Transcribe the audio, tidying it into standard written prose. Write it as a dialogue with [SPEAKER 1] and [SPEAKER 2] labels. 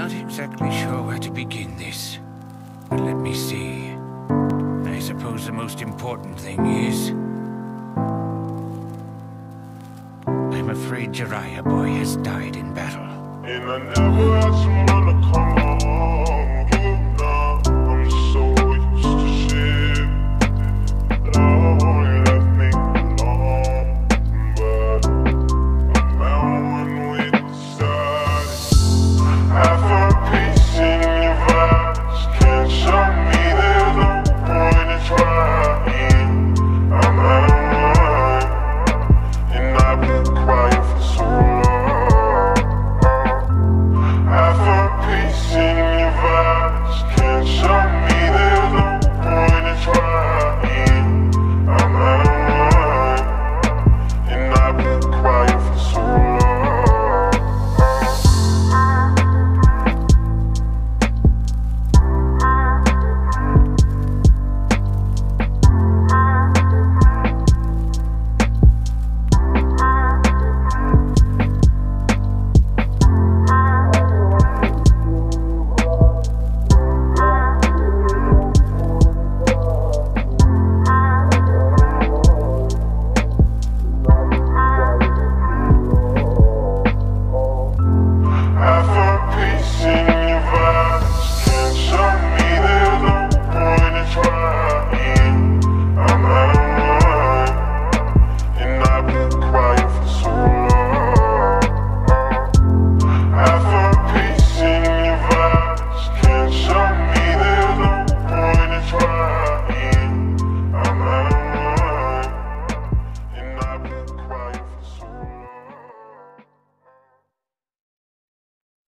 [SPEAKER 1] not exactly sure where to begin this. But let me see. I suppose the most important thing is... I'm afraid Jiraiya boy has died in battle.
[SPEAKER 2] And I never asked someone to come